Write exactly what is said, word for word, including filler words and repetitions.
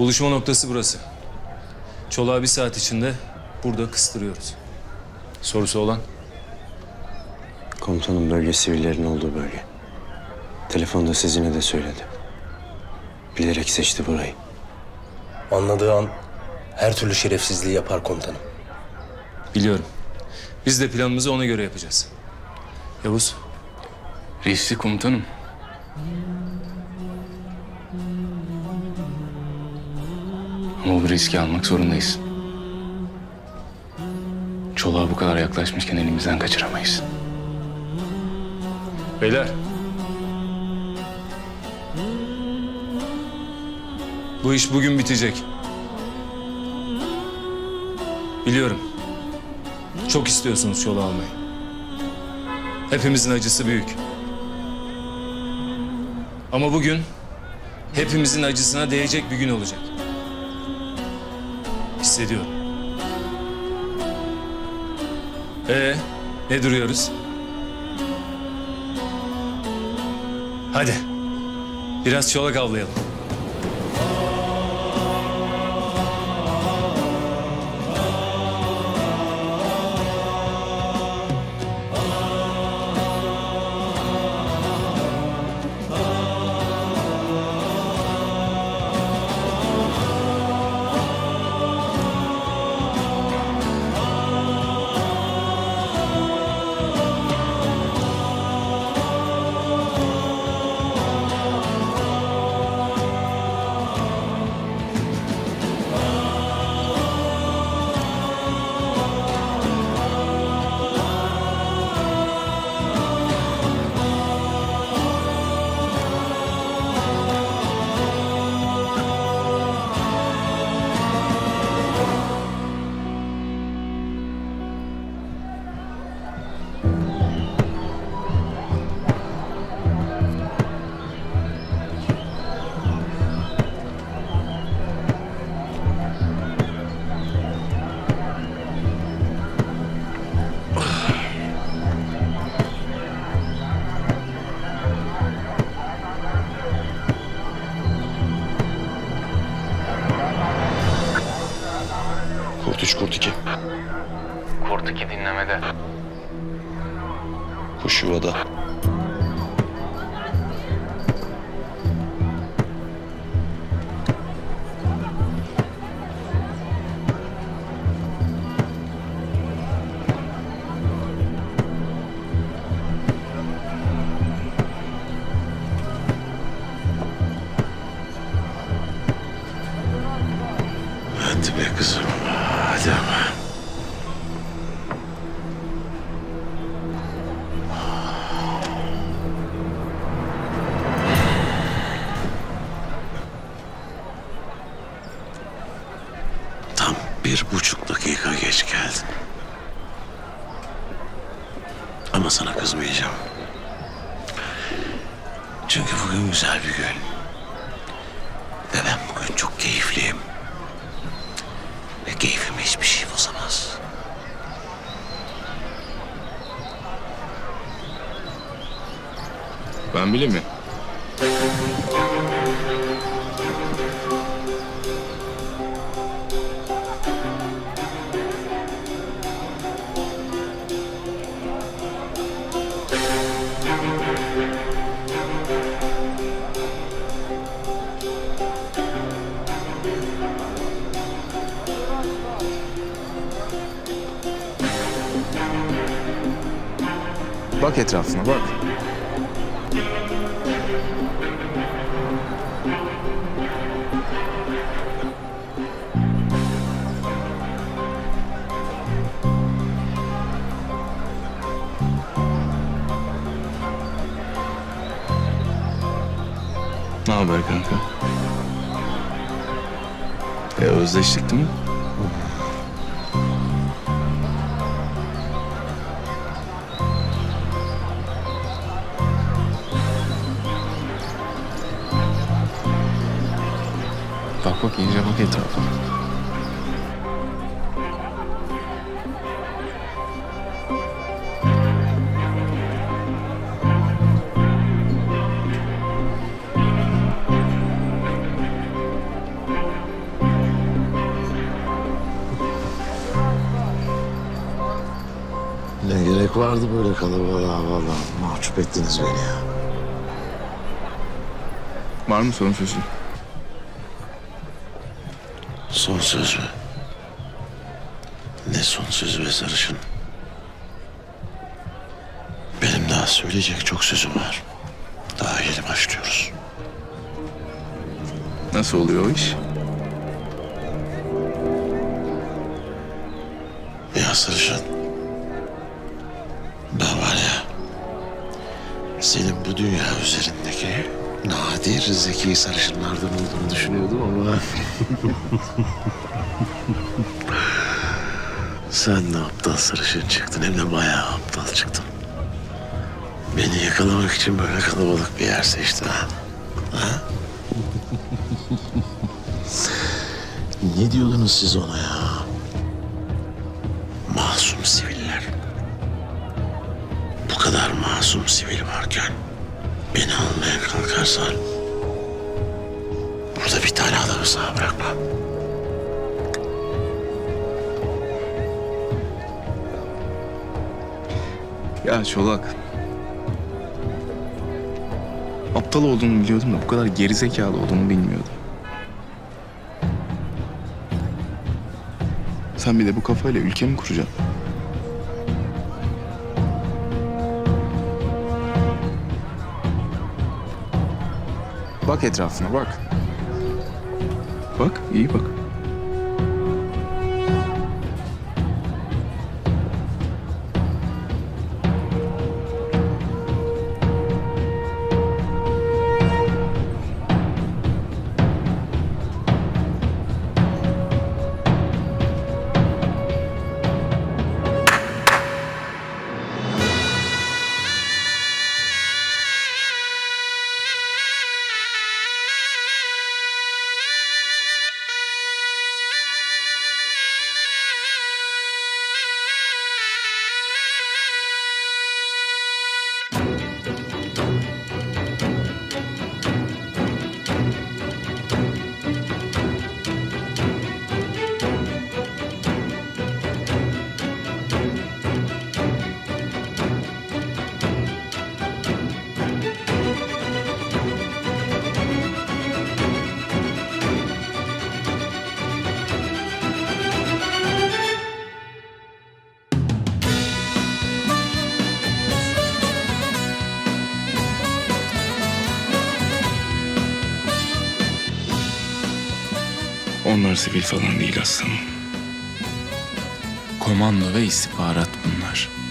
Buluşma noktası burası. Çolak'ı bir saat içinde burada kıstırıyoruz. Sorusu olan? Komutanım, bölge sivillerin olduğu bölge. Telefonda sizine de söyledi. Bilerek seçti burayı. Anladığı an her türlü şerefsizliği yapar komutanım. Biliyorum. Biz de planımızı ona göre yapacağız. Yavuz. Riskli komutanım. Ama bu riski almak zorundayız. Çolak'a bu kadar yaklaşmışken elimizden kaçıramayız. Beyler. Bu iş bugün bitecek. Biliyorum. Çok istiyorsunuz Çolak'ı almayı. Hepimizin acısı büyük. Ama bugün hepimizin acısına değecek bir gün olacak. Hissediyorum. Ee, ne duruyoruz? Hadi. Biraz Çolak avlayalım. Kurt üç, kurt iki. Kurt iki dinlemede. Kuş yuvada. Hadi be kızım. Hadi ama. Tam bir buçuk dakika geç geldin. Ama sana kızmayacağım. Çünkü bugün güzel bir gün. Ve ben bugün çok keyifliyim. Ve keyfimi hiçbir şey bozamaz. Ben bileyim mi? Bak etrafına, bak. Ne haber kanka? E özleştik değil mi? Bak bak iyice bak etrafına. Ne gerek vardı böyle kalabalığa valla. Mahcup ettiniz beni ya. Var mı son sözün? Son söz mü? Ne son söz be sarışın? Benim daha söyleyecek çok sözüm var. Daha yeni başlıyoruz. Nasıl oluyor o iş? Ya sarışın. Ben var ya, senin bu dünya üzerindeki nadir zeki sarışınlardan olduğunu düşünüyordum ama... Sen de aptal sarışın çıktın, hem de bayağı aptal çıktın. Beni yakalamak için böyle kalabalık bir yer seçtin ha? Ha? Ne diyordunuz siz ona ya? Masum siviller. Bu kadar masum sivil varken beni almaya kalkarsan burada bir tane adamı sağ bırakmam. Ya Çolak. Aptal olduğunu biliyordum da bu kadar gerizekalı olduğunu bilmiyordum. Sen bir de bu kafayla ülke mi kuracaksın? Bak etrafına bak. Bak, iyi bak. Onlar sivil falan değil aslanım. Komando ve istihbarat bunlar.